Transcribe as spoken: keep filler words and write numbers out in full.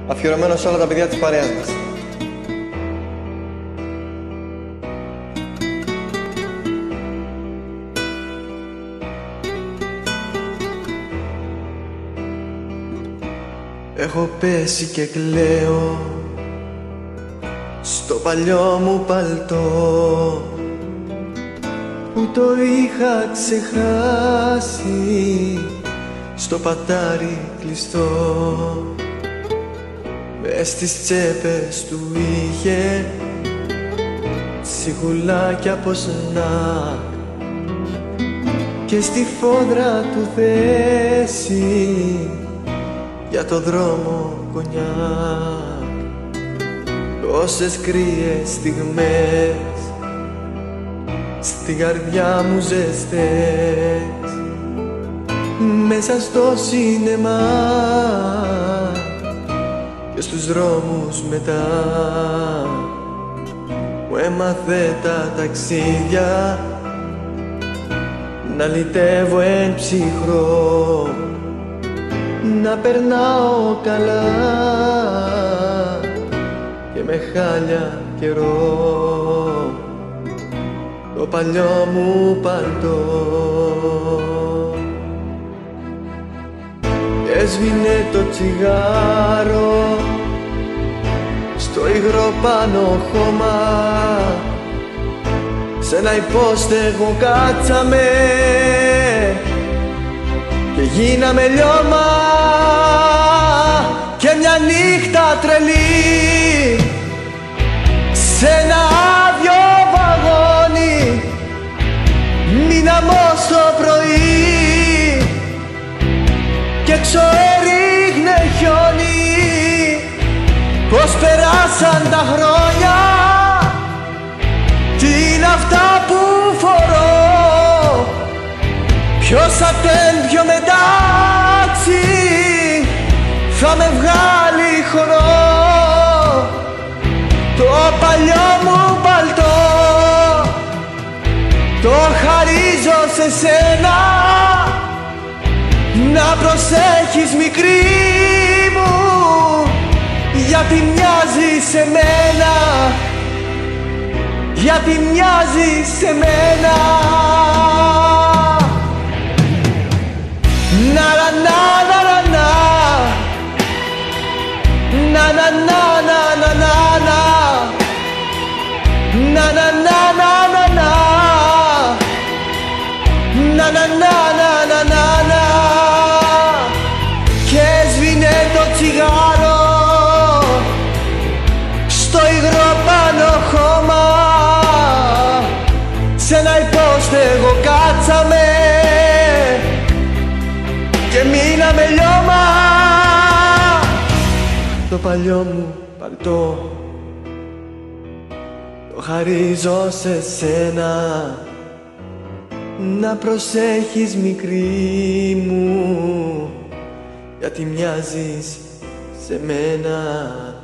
Αφιερωμένο σε όλα τα παιδιά της παρέας μας. Έχω πέσει και κλαίω στο παλιό μου παλτό που το είχα ξεχάσει στο πατάρι κλειστό. Μες στις τσέπες του είχε τσιγουλάκια από σνακ και στη φόδρα του θέση για το δρόμο κονιάκ. Τόσες κρύες στιγμές στην καρδιά μου ζεστές μέσα στο σινεμά και στους δρόμους μετά μου έμαθε τα ταξίδια να λυτεύω εν ψυχρό, να περνάω καλά και με χάλια καιρό το παλιό μου παλτό. Έσβηνε το τσιγάρο στο υγρό πάνω χώμα, σ' ένα υπόστεγο κάτσαμε και γίναμε λιώμα. Και μια νύχτα τρελή σε ένα άδειο βαγόνι μείναμε ως το πρωί και έξω έριχνε χιόνι. Πως περάσαν τα χρόνια, τι είναι αυτά που φορώ, ποιος ατέν πιο μετάξι θα με βγάλει χορό. Το παλιό μου παλτό το χαρίζω σε σένα, να προσέχεις μικρή μου, γιατί μοιάζει σε μένα, γιατί μοιάζει σε μένα. Να να να να να να να να να να να να να να να να να να να να. Και έσβηνε το τσιγάρο στο υγρό πάνω χώμα, σ' ένα υπόστεγο κάτσαμε και μείναμε λιώμα. Το παλιό μου παλτό το χαρίζω σε σένα, να προσέχεις μικρή μου, γιατί μοιάζεις σε μένα.